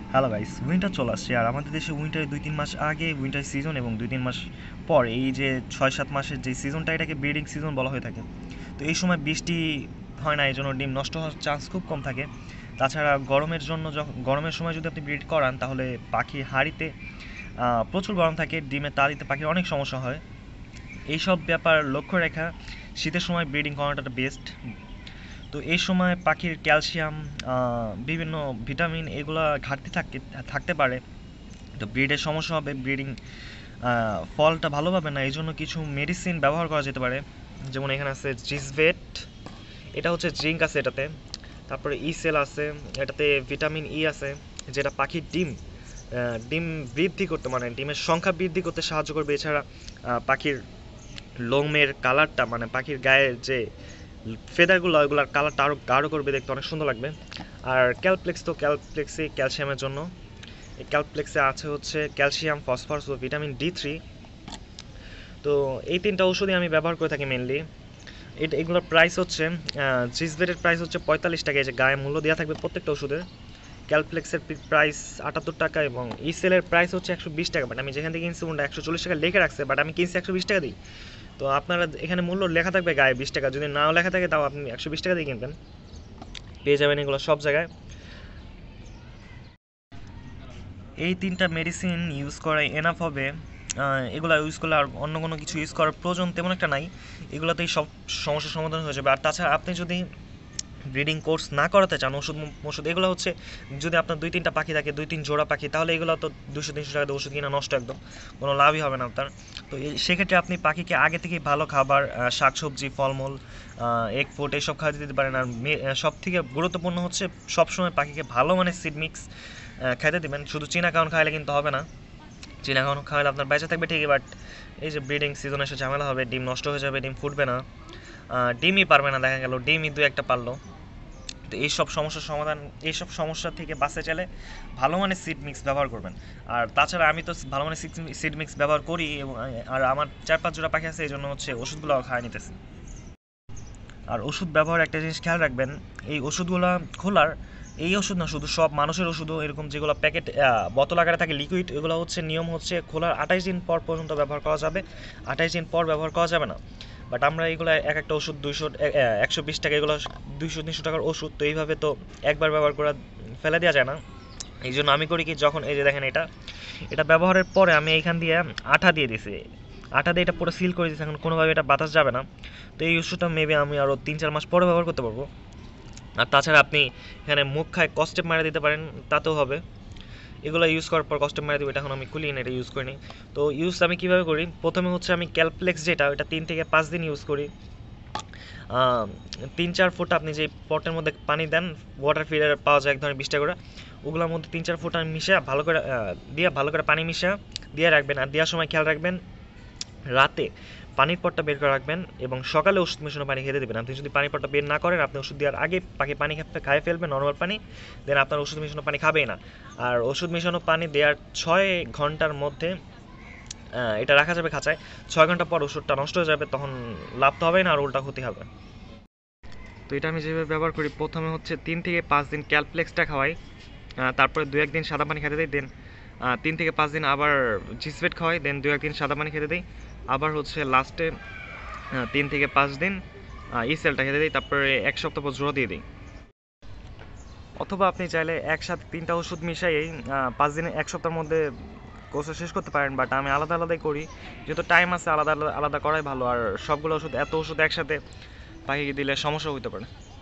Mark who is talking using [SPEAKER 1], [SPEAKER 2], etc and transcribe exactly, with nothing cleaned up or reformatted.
[SPEAKER 1] Hello guys, winter চলে আসছে আর আমাদের দেশে উইন্টারের দুই তিন মাস আগে উইন্টার সিজন এবং দুই তিন মাস পর এই যে ছয় সাত মাসের যে সিজনটা এটাকে ব্রিডিং সিজন বলা হয়ে থাকে। তো এই সময় বৃষ্টি হয় না, এই জন্য ডিম নষ্ট হওয়ার চান্স খুব কম থাকে। তাছাড়া গরমের জন্য যখন গরমের সময় যদি আপনি ব্রিড করান তাহলে পাখি হাঁড়িতে আহ, প্রচুর গরম থাকে, ডিমে তা দিতে পাখির অনেক সমস্যা হয়। এইসব ব্যাপার লক্ষ্য রেখা শীতের সময় ব্রিডিং করাটা বেস্ট। তো এই সময় পাখির ক্যালসিয়াম, বিভিন্ন ভিটামিন এগুলা ঘাটতি থাকতে থাকতে পারে। তো ব্রিডের সমস্যা হবে, ব্রিডিং ফলটা ভালো পাবে না, এই জন্য কিছু মেডিসিন ব্যবহার করা যেতে পারে। যেমন এখানে আছে জিসভেট, এটা হচ্ছে জিঙ্ক আছে এটাতে। তারপরে ই সেল আছে, এটাতে ভিটামিন ই আছে, যেটা পাখির ডিম আহ, ডিম বৃদ্ধি করতে, মানে ডিমের সংখ্যা বৃদ্ধি করতে সাহায্য করবে। এছাড়া আহ, পাখির লোমের কালারটা, মানে পাখির গায়ের যে ফেদারগুলো ওইগুলোর কালারটা আরও গাঢ় করবে, দেখতে অনেক সুন্দর লাগবে। আর ক্যালপ্লেক্স, তো ক্যালপ্লেক্সে ক্যালসিয়ামের জন্য, এই ক্যালপ্লেক্সে আছে হচ্ছে ক্যালসিয়াম, ফসফরাস ও ভিটামিন ডি থ্রি। তো এই তিনটা ওষুধই আমি ব্যবহার করে থাকি মেনলি। এটা এগুলোর প্রাইস হচ্ছে, জিসবেটের প্রাইস হচ্ছে পঁয়তাল্লিশ টাকা, এই যে গায়ে মূল্য দেওয়া থাকবে প্রত্যেকটা ওষুধের। ক্যালপ্লেক্সের প্রাইস আটাত্তর টাকা এবং ইসেলের প্রাইস হচ্ছে একশো বিশ টাকা, বাট আমি যেখান থেকে কিনছি ওটা একশো চল্লিশ টাকা লেখে রাখছে, বাট আমি কিনছি একশো বিশ টাকা দিই। তো আপনারা এখানে মূল্য লেখা থাকবে গায়ে বিশ টাকা, যদি নাও লেখা থাকে তাও আপনি একশো বিশ টাকা দিয়ে কিনবেন, পেয়ে যাবেন এগুলো সব জায়গায়। এই তিনটা মেডিসিন ইউজ করাই এনাফ হবে। এগুলো ইউজ করলে আর অন্য কোনো কিছু ইউজ করার প্রয়োজন তেমন একটা নাই, এগুলোতেই সব সমস্যার সমাধান হয়ে যাবে। আর তাছাড়া আপনি যদি ব্রিডিং কোর্স না করাতে চান, ওষুধ ওষুধ এগুলো হচ্ছে, যদি আপনার দুই তিনটা পাখি থাকে, দুই তিন জোড়া পাখি, তাহলে এগুলো তো দুশো তিনশো টাকা দিয়ে ওষুধ কিনা নষ্ট, একদম কোনো লাভই হবে না আপনার। তো সেক্ষেত্রে আপনি পাখিকে আগে থেকেই ভালো খাবার, শাকসবজি, ফলমূল, এগ ফুড এইসব খাওয়াতে দিতে পারেন। আর সব থেকে গুরুত্বপূর্ণ হচ্ছে সবসময় পাখিকে ভালো মানে সিড মিক্স খাইতে দেবেন। শুধু চীনা কাউন খাইলে কিন্তু হবে না, চীনা কাউন খাওয়ালে আপনার বেঁচে থাকবে ঠিকই, বাট এই যে ব্রিডিং সিজন এসে ঝামেলা হবে, ডিম নষ্ট হয়ে যাবে, ডিম ফুটবে না, ডিমই পারবে না, দেখা গেল ডিমই দু একটা পারলো। তো এইসব সমস্যার সমাধান, এইসব সমস্যা থেকে বাঁচতে চাইলে ভালো মানের সিড মিক্স ব্যবহার করবেন। আর তাছাড়া আমি তো ভালো মানের সিড মিক্স ব্যবহার করি, এবং আর আমার চার পাঁচ জোড়া পাখি আছে, এই জন্য হচ্ছে ওষুধগুলো খাওয়া নিতেছি। আর ওষুধ ব্যবহার একটা জিনিস খেয়াল রাখবেন, এই ওষুধগুলো খোলার, এই ওষুধ না শুধু, সব মানুষের ওষুধও এরকম, যেগুলো প্যাকেট বোতল আকারে থাকে লিকুইড, এগুলো হচ্ছে নিয়ম হচ্ছে খোলার আঠাশ দিন পর পর্যন্ত ব্যবহার করা যাবে, আঠাশ দিন পর ব্যবহার করা যাবে না। বাট আমরা এগুলো এক একটা ওষুধ দুইশো একশো বিশ টাকা, এগুলো দুইশো তিনশো টাকার ওষুধ, তো এইভাবে তো একবার ব্যবহার করা ফেলে দেওয়া যায় না। এই জন্য আমি করি কি, যখন এই যে দেখেন এটা এটা ব্যবহারের পরে আমি এইখান দিয়ে আঠা দিয়ে দিছি, আঠা দিয়ে এটা পুরো সিল করে দিয়েছি, এখন কোনোভাবে এটা বাতাস যাবে না। তো এই ওষুধটা মেবি আমি আরও তিন চার মাস পরে ব্যবহার করতে পারবো। আর তাছাড়া আপনি এখানে মুখ খায় কস্টেপ মারা দিতে পারেন, তাতেও হবে। এগুলো ইউজ করার পর কস্টেপ মারা দিব, এটা এখন আমি খুলি না, এটা ইউজ করিনি। তো ইউজ আমি কীভাবে করি, প্রথমে হচ্ছে আমি ক্যালপ্লেক্স যেটা, ওটা তিন থেকে পাঁচ দিন ইউজ করি। তিন চার ফুট আপনি যে পটের মধ্যে পানি দেন, ওয়াটার ফিল্টার পাওয়া যায় এক ধরনের বিশ টাকা করে, ওগুলোর মধ্যে তিন চার ফুট মিশা ভালো করে দিয়ে ভালো করে পানি মিশা দিয়ে রাখবেন। আর দেওয়ার সময় খেয়াল রাখবেন রাতে পানির পটটা বের করে রাখবেন, এবং সকালে ওষুধ মেশানো পানি খেতে দেবেন। আপনি যদি পানির পটটা বের না করেন, আপনি ওষুধ দেওয়ার আগে পাখি পানি খায় ফেলবেন নর্মাল পানি, দেন আপনার ওষুধ মেশানো পানি খাবেই না। আর ওষুধ মেশানো পানি দেওয়ার ছয় ঘন্টার মধ্যে এটা রাখা যাবে খাঁচায়, ছয় ঘন্টা পর ওষুধটা নষ্ট হয়ে যাবে, তখন লাভ তো হবে না, আর উল্টা ক্ষতি হবে। তো এটা আমি যেভাবে ব্যবহার করি, প্রথমে হচ্ছে তিন থেকে পাঁচ দিন ক্যালপ্লেক্সটা খাওয়াই, তারপরে দু একদিন সাদা পানি খেতে দিই, দেন তিন থেকে পাঁচ দিন আবার জিসভেট খাওয়াই, দেন দু একদিন সাদা পানি খেতে দিই, আবার হচ্ছে লাস্টে তিন থেকে পাঁচ দিন ইসেলটা খেতে দিই, তারপরে এক সপ্তাহ পর জোড়া দিয়ে দিই। অথবা আপনি চাইলে একসাথে তিনটা ওষুধ মিশাইয়েই পাঁচ দিনে এক সপ্তাহের মধ্যে কোর্সটা শেষ করতে পারেন, বাট আমি আলাদা আলাদাই করি, যেহেতু টাইম আছে, আলাদা আলাদা আলাদা করাই ভালো। আর সবগুলো ওষুধ, এত ওষুধ একসাথে পাখিকে দিলে সমস্যা হতে পারে।